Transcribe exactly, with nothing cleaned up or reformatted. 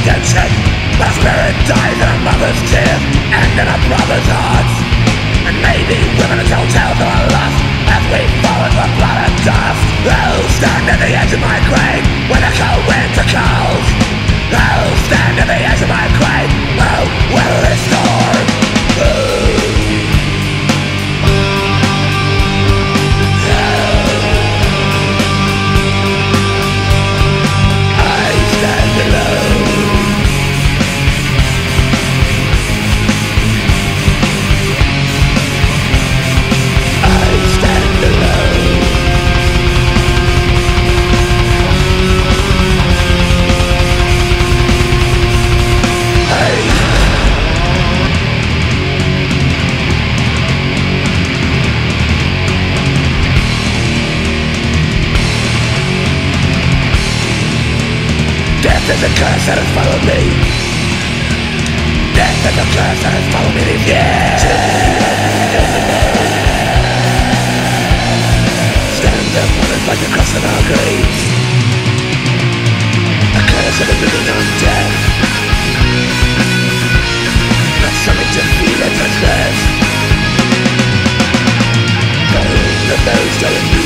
redemption. My spirit dies in a mother's tears and in a brother's heart. And maybe women tell tales of our lost as we fall into blood and dust. I'll stand at the edge of my grave when the cold winter calls. I'll stand at the edge of my grave. Oh, will restore. Oh. Death is a curse that has followed me. Death is a curse that has followed me these years. Stands upon us like the cross of our graves. A curse of the living on death. Not something to feel and transgress. Bones of those going